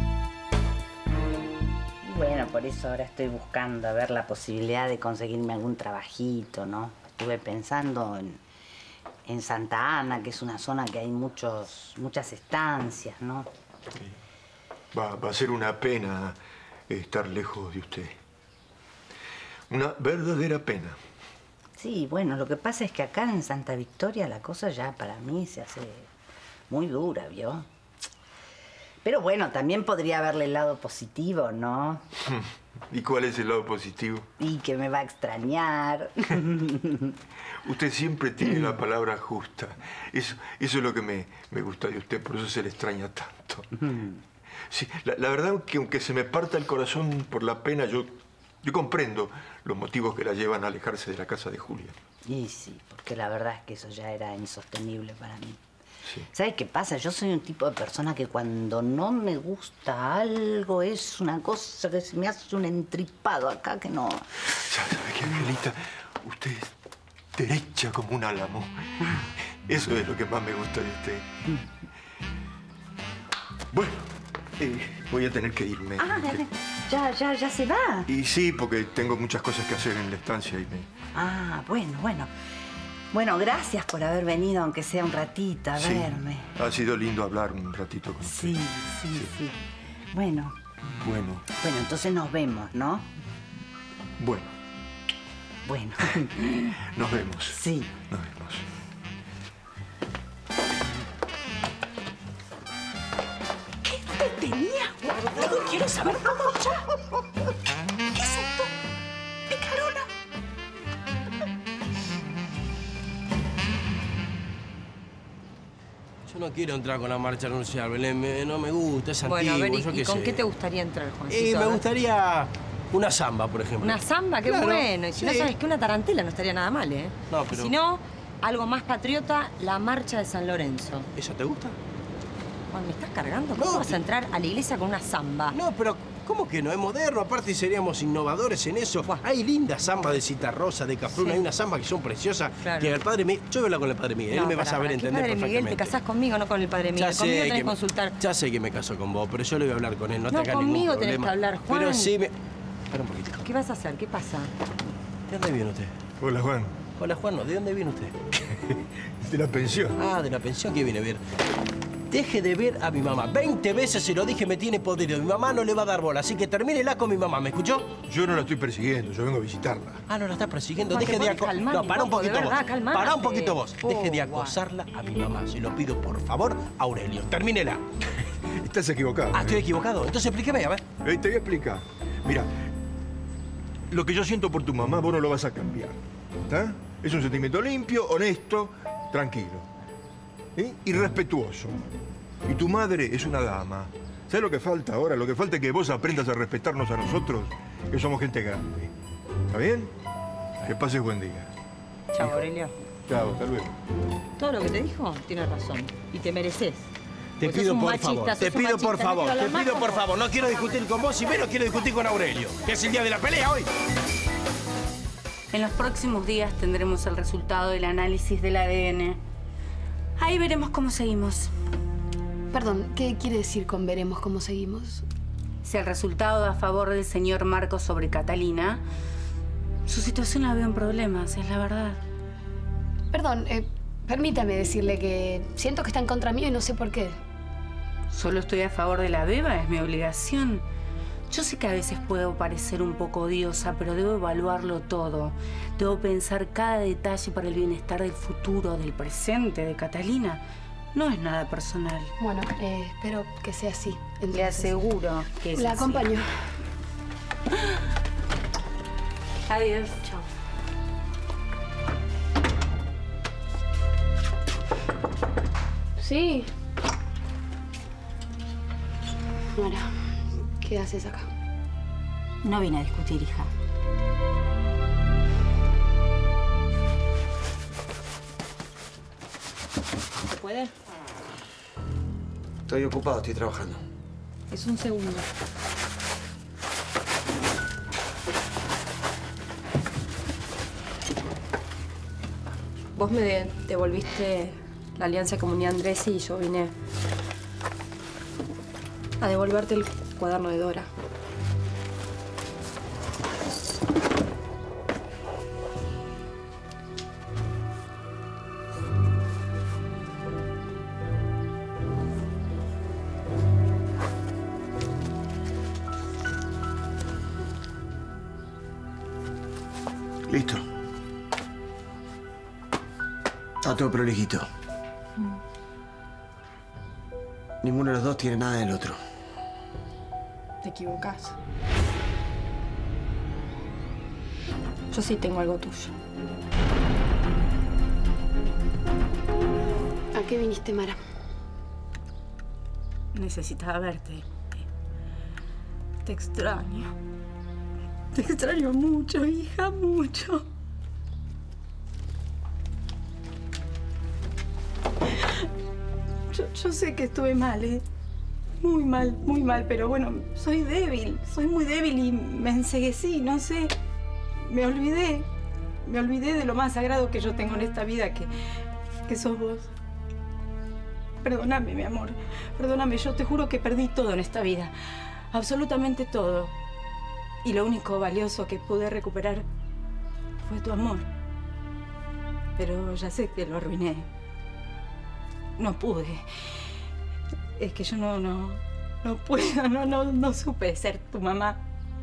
Bueno, por eso ahora estoy buscando a ver la posibilidad de conseguirme algún trabajito, ¿no? Estuve pensando en, en Santa Ana, que es una zona que hay muchos, muchas estancias, ¿no? Sí. Va, va a ser una pena estar lejos de usted. Una verdadera pena. Sí, bueno, lo que pasa es que acá en Santa Victoria la cosa ya para mí se hace muy dura, ¿vio? Pero bueno, también podría haberle el lado positivo, ¿no? ¿Y cuál es el lado positivo? Y que me va a extrañar. Usted siempre tiene la palabra justa. Eso, eso es lo que me, me gusta de usted, por eso se le extraña tanto. Sí, la, la verdad que aunque se me parta el corazón por la pena, yo, yo comprendo los motivos que la llevan a alejarse de la casa de Julia. Y sí, porque la verdad es que eso ya era insostenible para mí. Sí. ¿Sabes qué pasa? Yo soy un tipo de persona que cuando no me gusta algo es una cosa que se me hace un entripado acá que no... ¿Sabe qué, Angelita? Usted es derecha como un álamo. Eso es lo que más me gusta de usted. Bueno, eh, voy a tener que irme. Ah, ya, ya, ya se va. Y sí, porque tengo muchas cosas que hacer en la estancia y me... Ah, bueno, bueno. Bueno, gracias por haber venido, aunque sea un ratito, a sí, verme. Ha sido lindo hablar un ratito con usted. Sí, sí, sí, sí. Bueno. Bueno. Bueno, entonces nos vemos, ¿no? Bueno. Bueno. Nos vemos. Sí. Nos vemos. ¿Qué te tenías guardado? Quiero saber cómo ya. ¿Qué es esto? ¿Picarona? Yo no quiero entrar con la marcha anuncial, Belén. Me, no me gusta, es bueno, antiguo, a ver, ¿y, yo qué ¿y con sé. qué te gustaría entrar, Juancito? Y me gustaría una samba, por ejemplo. Una samba, qué Claro, bueno. Y si sí. no sabes que una tarantela no estaría nada mal, ¿eh? No, pero... Si no, algo más patriota, la marcha de San Lorenzo. ¿Eso te gusta? Juan, ¿me estás cargando? ¿Cómo No, vas a entrar a la iglesia con una samba? No, pero ¿cómo que no? Es moderno, aparte seríamos innovadores en eso. Hay lindas zambas de Citarrosa, de Cafruna, Sí. hay unas zambas que son preciosas. Claro. Que el padre Miguel... Yo voy a hablar con el padre Miguel, No, él me va a pará, saber pará. ¿Qué entender padre perfectamente. Miguel? Te casás conmigo, no con el padre Miguel. Ya Conmigo sé tenés que que me- consultar. Ya sé que me casó con vos, pero yo le voy a hablar con él, no te No, hagas ningún conmigo tenés problema. que hablar, Juan. Pero sí me... Espera un poquito. ¿Qué vas a hacer? ¿Qué pasa? ¿De dónde viene usted? Hola, Juan. Hola, Juan, no, ¿de dónde viene usted? De la pensión. Ah, de la pensión que viene a ver. Deje de ver a mi mamá. Veinte veces se lo dije, me tiene podrido. Mi mamá no le va a dar bola, así que termínela con mi mamá. ¿Me escuchó? Yo no la estoy persiguiendo, yo vengo a visitarla. Ah, no la está persiguiendo. Juan, Deje ¿te de podés acosarla. calmar No, un para un poco, de poquito verdad, vos. calmate. Para un poquito vos. Oh, Deje de Juan. acosarla a mi mamá. Se lo pido, por favor, Aurelio. Termínela. Estás equivocado. Ah, ¿eh? estoy equivocado. Entonces explíqueme, a ver. Eh, te voy a explicar. Mira, lo que yo siento por tu mamá, vos no lo vas a cambiar. ¿Está? Es un sentimiento limpio, honesto, tranquilo. ¿Sí? Y respetuoso. Y tu madre es una dama. ¿Sabes lo que falta ahora? Lo que falta es que vos aprendas a respetarnos a nosotros, que somos gente grande. ¿Está bien? Que pases buen día. Chao, Aurelio. Chao, hasta luego. Todo lo que te dijo, tienes razón. Y te mereces. Te Pues sos pido un por machista, favor, sos te un pido machista, por no favor, quiero te hablar más pido con por vos. favor. No quiero discutir con vos y menos quiero discutir con Aurelio, que es el día de la pelea hoy. En los próximos días tendremos el resultado del análisis del A D N. Ahí veremos cómo seguimos. Perdón, ¿qué quiere decir con veremos cómo seguimos? Si el resultado da a favor del señor Marcos sobre Catalina, Su situación la veo en problemas, es la verdad. Perdón, eh, permítame decirle que siento que está en contra mío y no sé por qué. Solo estoy a favor de la beba, es mi obligación. Yo sé que a veces puedo parecer un poco odiosa, pero debo evaluarlo todo. Debo pensar cada detalle para el bienestar del futuro, del presente, de Catalina. No es nada personal. Bueno, eh, espero que sea así. Entonces, le aseguro que es La así. acompaño. Adiós. Chao. Sí. Nora, ¿qué haces acá? No vine a discutir, hija. ¿Se puede? Estoy ocupado, estoy trabajando. Es un segundo. Vos me de- devolviste la alianza Comunidad Andrés y yo vine a devolverte el cuaderno de Dora. Listo. Está todo prolijito. Ninguno de los dos tiene nada del otro. Te equivocás. Yo sí tengo algo tuyo. ¿A qué viniste, Mara? Necesitaba verte. Te extraño. Te extraño mucho, hija, mucho. Yo, yo sé que estuve mal, ¿eh? Muy mal, muy mal, pero bueno, soy débil, soy muy débil y me enceguecí, no sé. Me olvidé, me olvidé de lo más sagrado que yo tengo en esta vida, que, que sos vos. Perdóname, mi amor, perdóname, yo te juro que perdí todo en esta vida, absolutamente todo. Y lo único valioso que pude recuperar fue tu amor. Pero ya sé que lo arruiné. No pude. Es que yo no, no, no puedo, no, no, no supe ser tu mamá.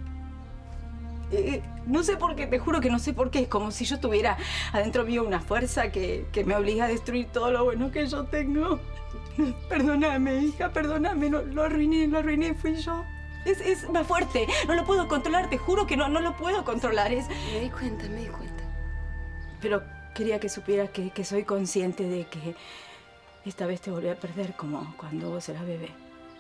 Eh, no sé por qué, te juro que no sé por qué. Es como si yo tuviera adentro mío una fuerza que, que me obliga a destruir todo lo bueno que yo tengo. Perdóname, hija, perdóname. No, lo arruiné, lo arruiné, fui yo. Es, es más fuerte. No lo puedo controlar, te juro que no, no lo puedo controlar. Es... Me di cuenta, me di cuenta. Pero quería que supieras que, que soy consciente de que esta vez te volví a perder como cuando vos eras bebé.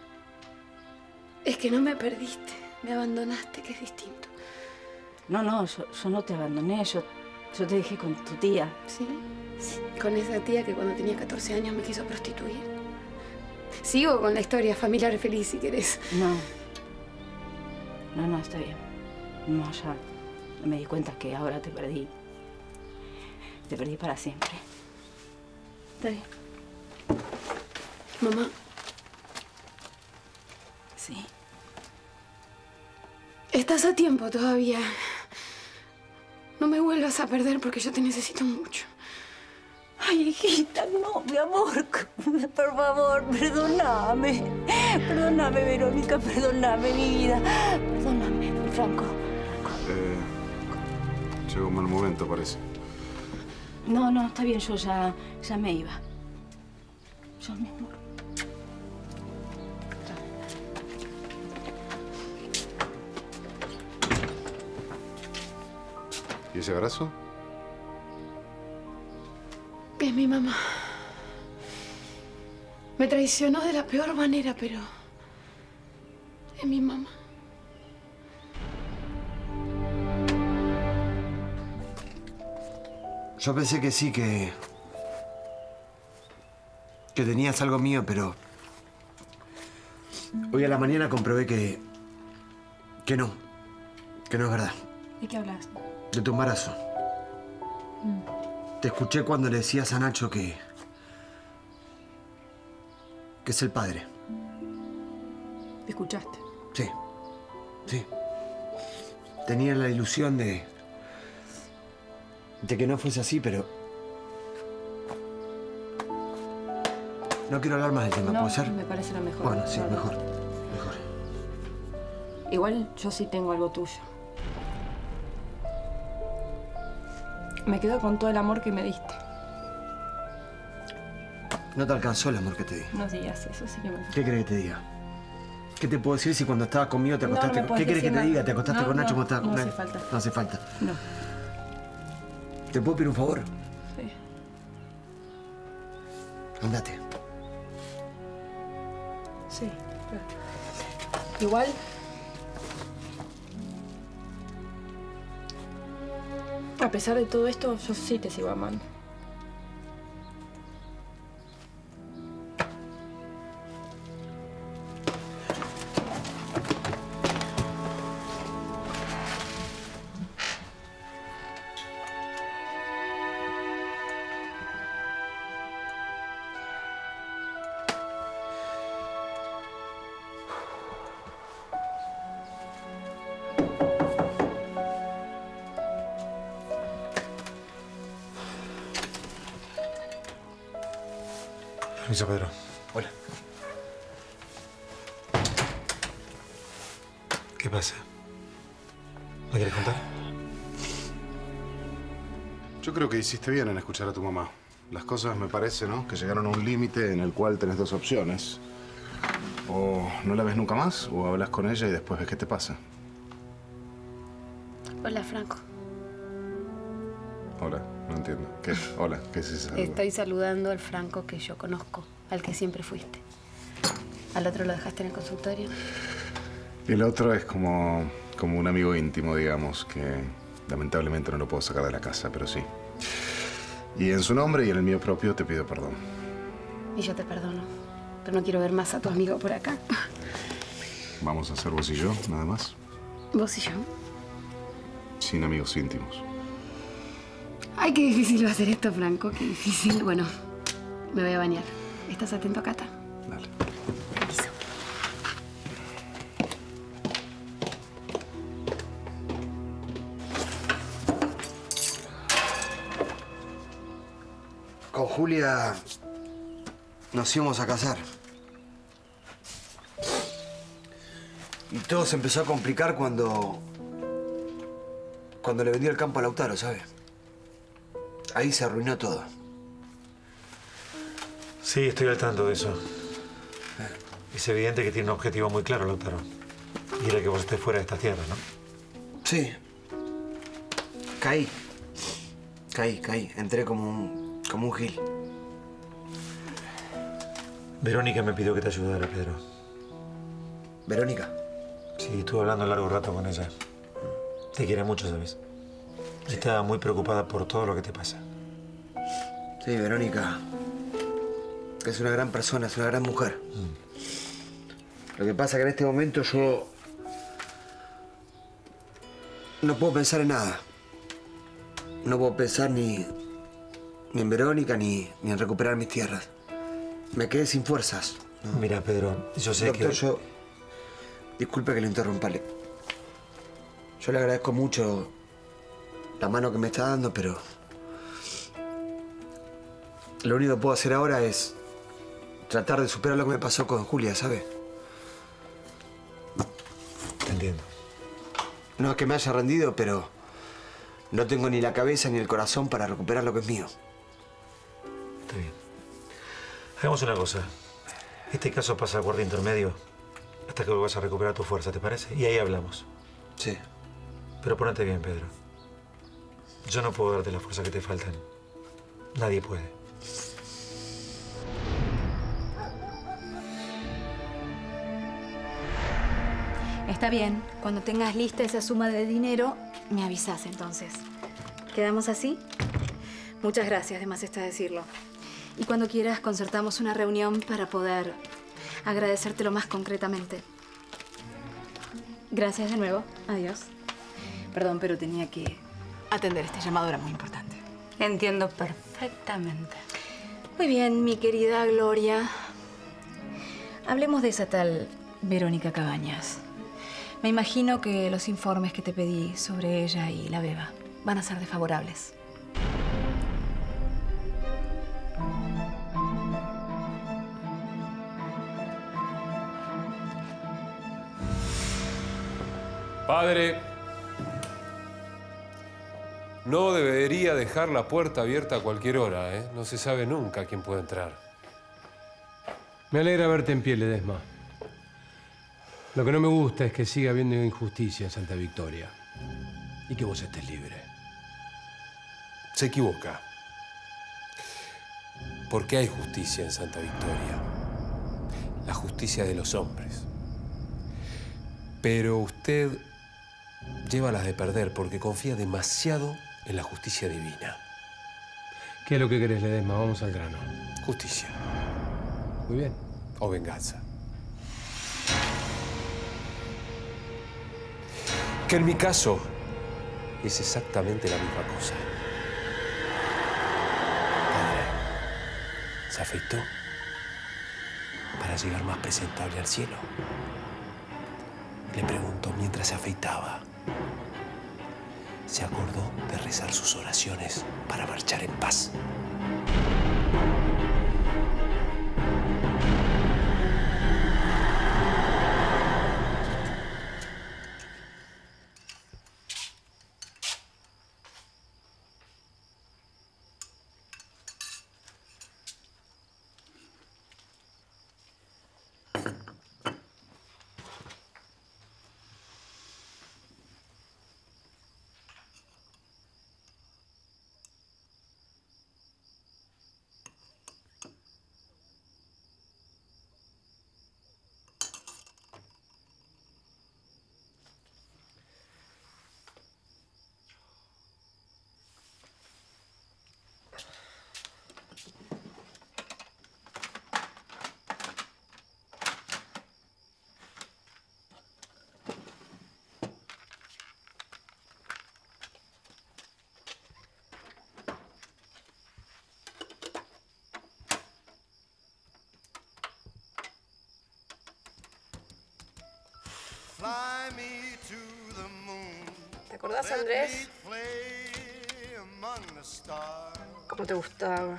Es que no me perdiste, me abandonaste, que es distinto. No, no, yo, yo no te abandoné, yo, yo te dejé con tu tía. ¿Sí? Sí. Con esa tía que cuando tenía catorce años me quiso prostituir. Sigo con la historia familiar feliz, si querés. No. No, no, está bien. No, ya me di cuenta que ahora te perdí. Te perdí para siempre. Está bien. Mamá. Sí. Estás a tiempo todavía. No me vuelvas a perder porque yo te necesito mucho. Ay, hijita, no, mi amor. Por favor, perdóname. Perdóname, Verónica, perdóname, mi vida. Perdóname, Franco. Eh, llegó un mal momento, parece. No, no, está bien, yo ya, ya me iba. Yo, mi amor. ¿Y ese abrazo? Es mi mamá. Me traicionó de la peor manera, pero es mi mamá. Yo pensé que sí, que... que tenías algo mío, pero... hoy a la mañana comprobé que... que no. Que no es verdad. ¿De qué hablas? De tu embarazo. Te escuché cuando le decías a Nacho que... que es el padre. ¿Me escuchaste? Sí. Sí. Tenía la ilusión de... De que no fuese así, pero... No quiero hablar más del tema, No, ¿puede ser? me parece lo mejor. Bueno, sí, No, no. mejor. Mejor. Igual yo sí tengo algo tuyo. Me quedo con todo el amor que me diste. No te alcanzó el amor que te di. No digas eso, sí que me... ¿Qué querés que te diga? ¿Qué te puedo decir si cuando estabas conmigo te No, no acostaste me con... puedes ¿Qué querés que decir te nada. diga? ¿Te acostaste No, con Nacho no, cuando estabas no con hace él? falta. No hace falta. No. ¿Te puedo pedir un favor? Sí. Andate. Sí, claro. Igual... A pesar de todo esto, yo sí te sigo amando. Permiso, Pedro. Hola. ¿Qué pasa? ¿Me quieres contar? Yo creo que hiciste bien en escuchar a tu mamá. Las cosas me parece, ¿no? Que llegaron a un límite en el cual tenés dos opciones. O no la ves nunca más, o hablas con ella y después ves qué te pasa. Hola, Franco. Hola, no entiendo. ¿Qué? Hola, ¿qué es eso? Estoy saludando al Franco que yo conozco, al que siempre fuiste. ¿Al otro lo dejaste en el consultorio? El otro es como, como un amigo íntimo, digamos, que lamentablemente no lo puedo sacar de la casa, pero sí. Y en su nombre y en el mío propio te pido perdón. Y yo te perdono, pero no quiero ver más a tu amigo por acá. Vamos a hacer vos y yo, nada más. ¿Vos y yo? Sin amigos íntimos. Ay, qué difícil va a ser esto, Franco, qué difícil. Bueno, me voy a bañar. ¿Estás atento a Cata? Dale. Permiso. Con Julia nos íbamos a casar. Y todo se empezó a complicar cuando... cuando le vendí el campo a Lautaro, ¿sabes? Ahí se arruinó todo. Sí, estoy al tanto de eso. Es evidente que tiene un objetivo muy claro, Lautaro. Y era que vos estés fuera de esta tierra, ¿no? Sí. Caí. Caí, caí. Entré como un... como un gil. Verónica me pidió que te ayudara, Pedro. ¿Verónica? Sí, estuve hablando largo rato con ella. Te quiere mucho, ¿sabes? Está muy preocupada por todo lo que te pasa. Sí, Verónica. Es una gran persona, es una gran mujer. Mm. Lo que pasa es que en este momento yo... no puedo pensar en nada. No puedo pensar ni... ni en Verónica, ni, ni en recuperar mis tierras. Me quedé sin fuerzas. ¿No? Mira, Pedro, yo sé Doctor, que... yo... Disculpe que le interrumpa. Le- Yo le agradezco mucho la mano que me está dando, pero... lo único que puedo hacer ahora es tratar de superar lo que me pasó con Julia, ¿sabe? Te entiendo. No es que me haya rendido, pero no tengo ni la cabeza ni el corazón para recuperar lo que es mío. Está bien. Hagamos una cosa. Este caso pasa a guardia intermedio hasta que vuelvas a recuperar tu fuerza, ¿te parece? Y ahí hablamos. Sí. Pero ponete bien, Pedro. Yo no puedo darte la fuerza que te faltan. Nadie puede. Está bien. Cuando tengas lista esa suma de dinero, me avisas entonces. ¿Quedamos así? Muchas gracias, de más está decirlo. Y cuando quieras, concertamos una reunión para poder agradecértelo más concretamente. Gracias de nuevo. Adiós. Perdón, pero tenía que atender este llamado, era muy importante. Entiendo perfectamente. Muy bien, mi querida Gloria. Hablemos de esa tal Verónica Cabañas. Me imagino que los informes que te pedí sobre ella y la beba van a ser desfavorables. Padre, no debería dejar la puerta abierta a cualquier hora, ¿eh? No se sabe nunca quién puede entrar. Me alegra verte en pie, Ledesma. Lo que no me gusta es que siga habiendo injusticia en Santa Victoria y que vos estés libre. Se equivoca. Porque hay justicia en Santa Victoria. La justicia de los hombres. Pero usted lleva las de perder porque confía demasiado en la justicia divina. ¿Qué es lo que querés, Ledesma? Vamos al grano. Justicia. Muy bien. O venganza. Que en mi caso es exactamente la misma cosa. Padre, se afeitó para llegar más presentable al cielo. Le preguntó mientras se afeitaba. Se acordó de rezar sus oraciones para marchar en paz. ¿Te acordás, Andrés? ¿Cómo te gustaba?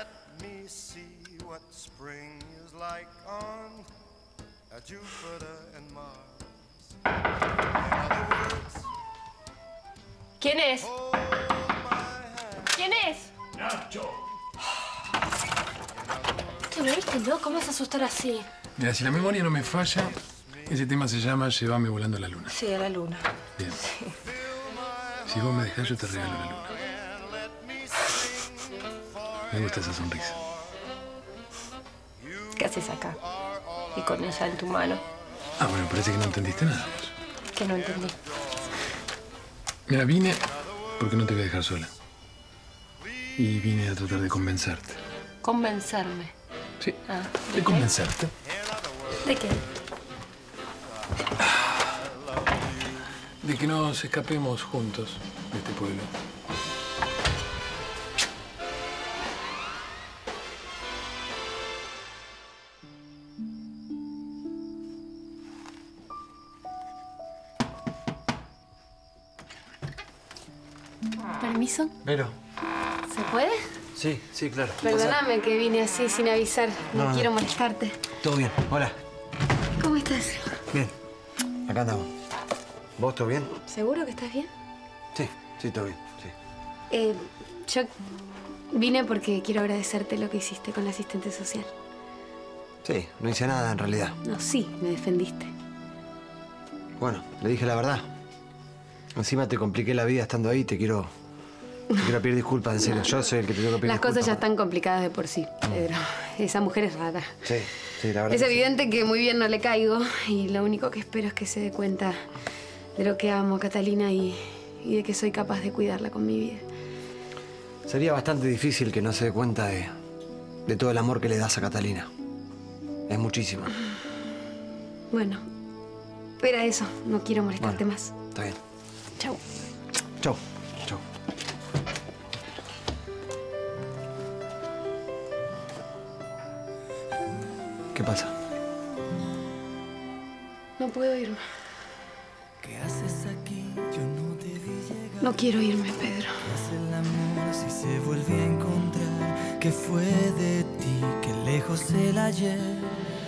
¿Quién es? ¿Quién es? Nacho. ¿Te me viste, no? ¿Cómo vas a asustar así? Mira, si la memoria no me falla, ese tema se llama Llévame volando a la luna. Sí, a la luna. Bien. Si vos me dejás, yo te regalo la luna. Me gusta esa sonrisa. ¿Qué haces acá? Y con ella en tu mano. Ah, bueno, parece que no entendiste nada vos. Que no entendí. Mira, vine porque no te voy a dejar sola. Y vine a tratar de convencerte. Convencerme. Sí, Ah, de qué? convencerte. ¿De qué? De que nos escapemos juntos de este pueblo. ¿Permiso? Vero. ¿Se puede? Sí, sí, claro. Perdóname que vine así sin avisar. No, No, no. quiero molestarte. Todo bien. Hola. ¿Cómo estás? Bien. Acá andamos. ¿Vos todo bien? ¿Seguro que estás bien? Sí, sí, todo bien. Sí. Eh, yo vine porque quiero agradecerte lo que hiciste con la asistente social. Sí, no hice nada en realidad. No, sí, me defendiste. Bueno, le dije la verdad. Encima te compliqué la vida estando ahí. Te quiero... Te quiero pedir disculpas, en serio. Yo soy el que te tengo que pedir Las cosas ya disculpas. están complicadas de por sí, Pedro. Esa mujer es rara. Sí, sí, la verdad. Es que sí. evidente que muy bien no le caigo y lo único que espero es que se dé cuenta de lo que amo a Catalina y, y de que soy capaz de cuidarla con mi vida. Sería bastante difícil que no se dé cuenta de, de todo el amor que le das a Catalina. Es muchísimo. Bueno, era eso. No quiero molestarte Bueno. más. Está bien. Chau. Chau. Chau. ¿Qué pasa? No puedo irme. ¿Qué haces aquí? Yo no te vi llegar. No quiero irme, Pedro. ¿Qué hace el amor si se vuelve a encontrar? ¿Qué fue de ti? Qué lejos el ayer.